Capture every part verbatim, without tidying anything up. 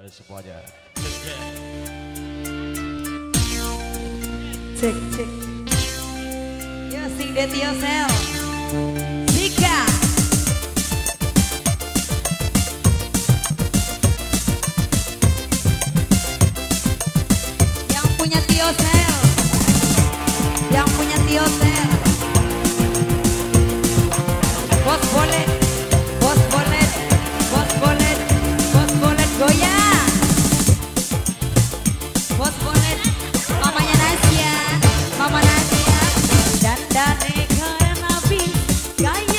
Harus semuanya. Cek cek. Yo sing that yourself. Sika. Yang punya Tio Sel. Yang punya Tio Sel. Bos boleh. Bos boleh. Bos boleh. Bos boleh goyang. Bos boleh. Mamanya Nasya, Mama Nasya, dan Dane karena bis gaya.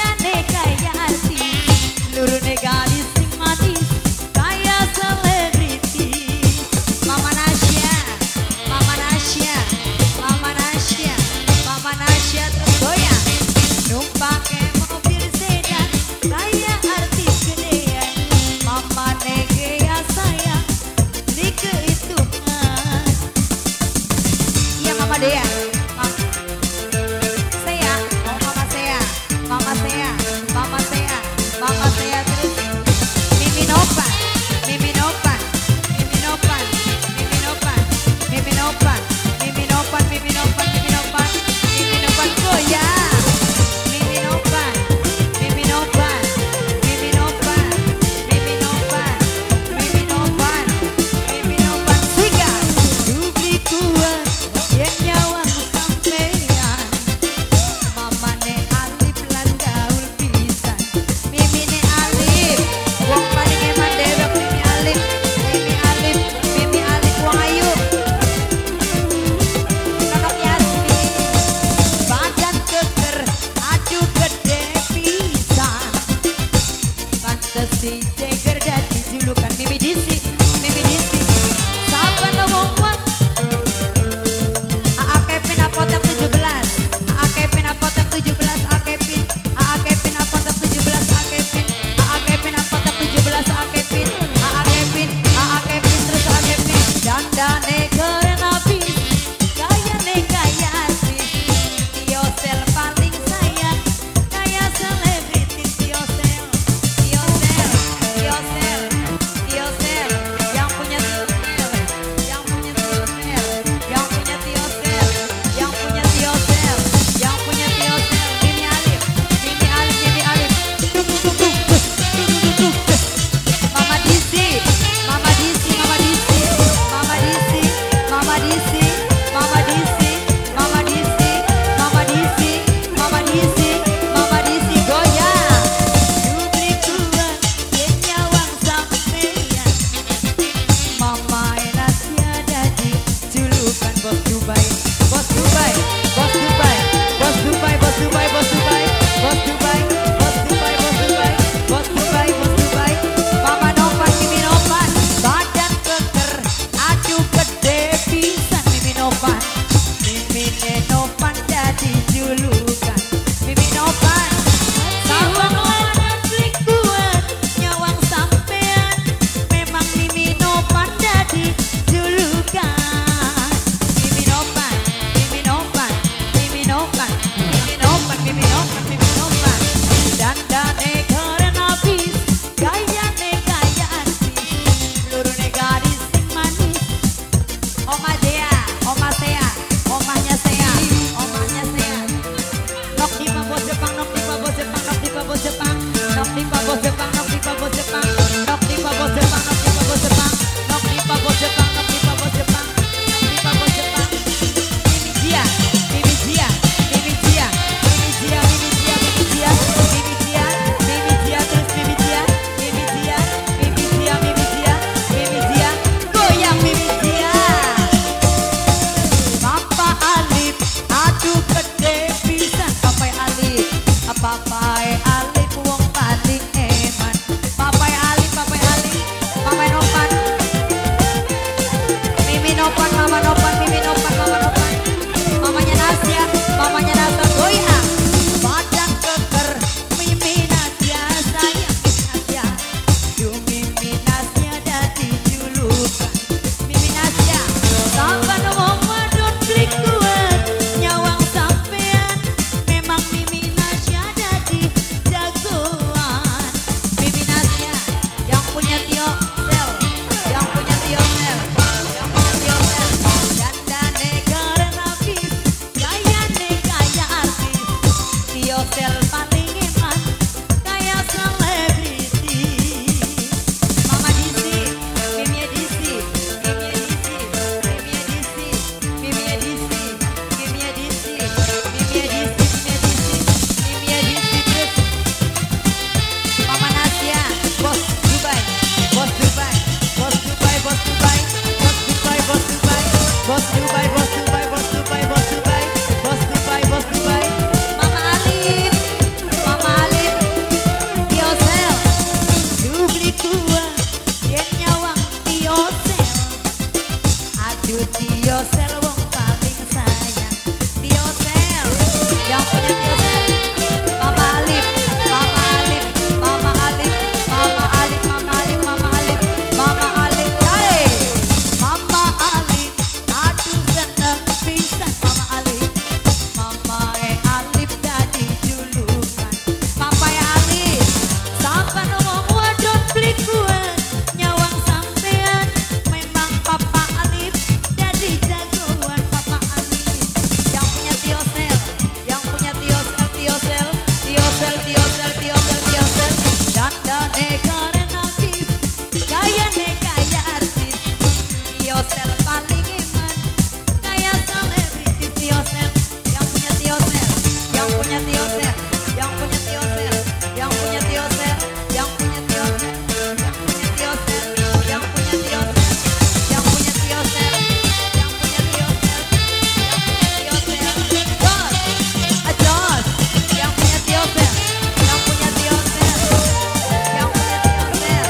Aduh Tio Sel wong paling sayang. Tio Sel yang punya Tio Sel. Mama Alif, Mama Alif, Mama Alif, Mama Alif, Mama Alif, Mama Alif, Mama Alif. Hai, Mama Alif, aduh seneng pisan Mama Alif. Mama e Alif jadi julukan. Papa e Alif, sampai ngomong wadon beli kue nyawang sampean. Memang Papa Alif jadi jagoan. Papa Alif yang punya Tio Sel, yang punya Tio Sel, Tio Sel, Tio Sel, Tio Sel, Tio Sel, Tio Sel. Dandane keren aktif, gayane kaya artis. Tio Sel paling iman, kaya selebriti. Tio Sel yang punya Tio Sel, yang punya Tio Sel, yang punya Tio Sel, yang punya Tio Sel, yang punya Tio Sel, yang punya Tio Sel, yang punya Tio Sel, yang punya Tio Sel, yang punya Tio Sel, yang punya Tio Sel. Jos, Jos, yang punya Tio Sel, yang punya Tio Sel, yang punya Tio Sel.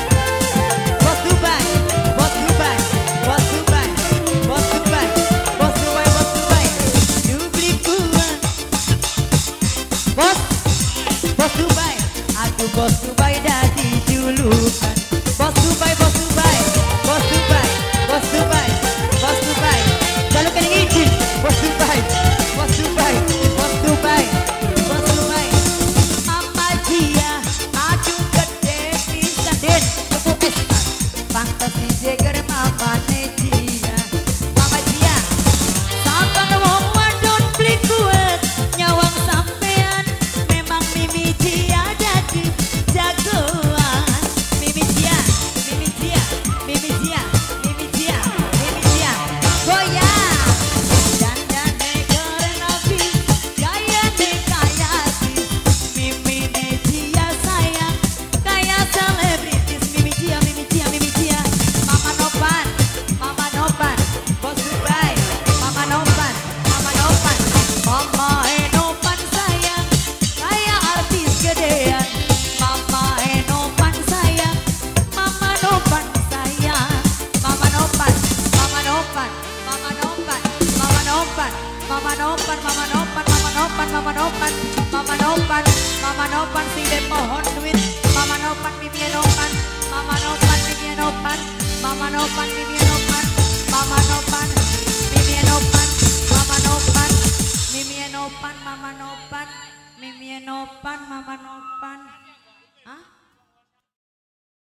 Bos Dubai, Bos Dubai, Bos Dubai, Bos Dubai, Bos Dubai, Bos Dubai. Dubli kuat. Bos, Bos Dubai, aduh Bos Dubai jadi julukan. Bos Dubai, Bos Dubai, Bos Dubai, Bos Dubai, Bos Dubai. Jalur kena izin, Bos Dubai, Bos Dubai, Bos Dubai, Bos Dubai. Mama Jia, aduh gede pisan den, tepuk pisan. Fantasi jeger Mama Nejia, Mama Jia. Sampai ngomong wadon beli kue nyawang sampean. Memang Mimi Jia jadi jagoan. Mimi Jia, Mimi Jia, Mimi Jia, Mimi Jia, Mimi Jia. Goyang, dandane keren abis, gayane kaya artis. Mimi Nejia sayang, kaya selebritis. Mimi Jia, Mimi Jia, Mimi Jia. Mama Nopan, Mama Nopan, Bos Dubai. Mama Nopan, Mama Nopan, Mama e Nopan sayang, kaya artis gedean. Mama e Nopan sayang, Mama Nopan sayang. Mama Nopan, Mama Nopan, Mama Nopan, Mama Nopan, Mama Nopan, Mama Nopan, Mama Nopan, Mama Nopan, Mama Nopan, Mama Nopan sing de pohon duit. Mama Nopan, Mimi Nopan, Mama Nopan, Mimi Nopan, Mama Nopan, Mimi Nopan, Mama Nopan, Mimi Nopan, Mama Nopan, Mimi Nopan, Mama Nopan, Mimi Nopan, Mama Nopan.